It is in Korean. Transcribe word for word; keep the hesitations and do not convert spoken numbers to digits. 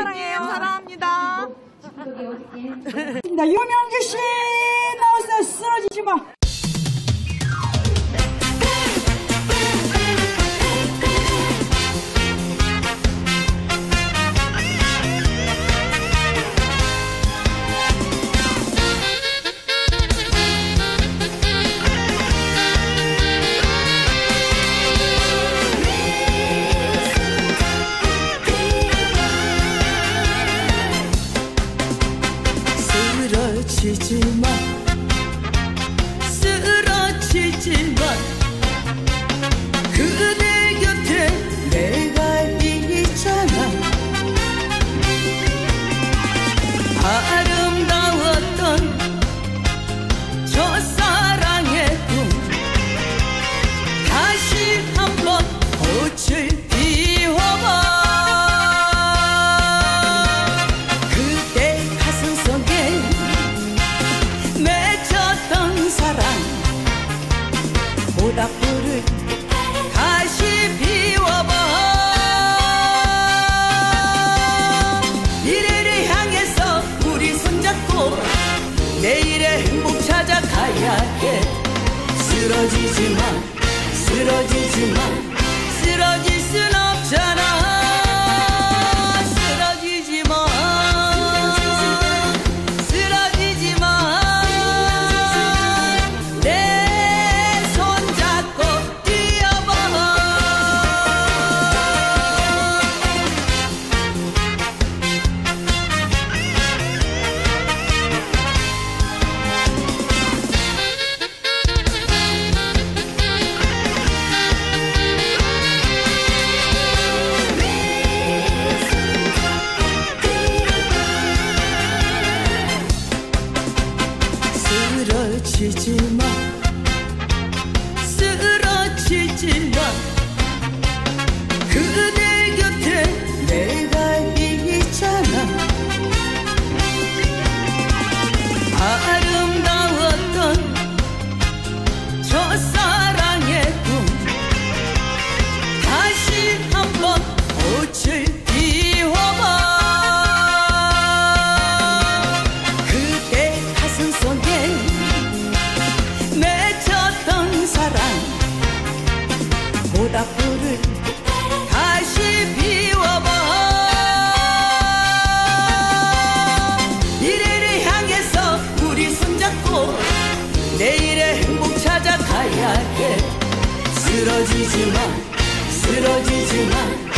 사랑해요. 사랑합니다. 유명주 씨 나와서 쓰러지지 마. 쓰러지지마 쓰러지지마 그대 곁에 내가 있잖아 아름다웠던 첫사랑의 꿈 다시 한번 꽃을 피워봐 모닥불을 다시 피워봐 미래를 향해서 우리 손잡고 내일의 행복 찾아가야 해 쓰러지지마 쓰러지지마 쓰러질 순 없잖아 쓰러지지마 쓰러지지마 그대 곁에 내가 있잖아 아름다웠던 첫사랑의 꿈 다시 한번 꽃을 피워봐 그대 가슴 속에 맺혔던 사랑 모닥불을 다시 피워봐 미래를 향해서 우리 손잡고 내일의 행복 찾아가야 해 쓰러지지마 쓰러지지마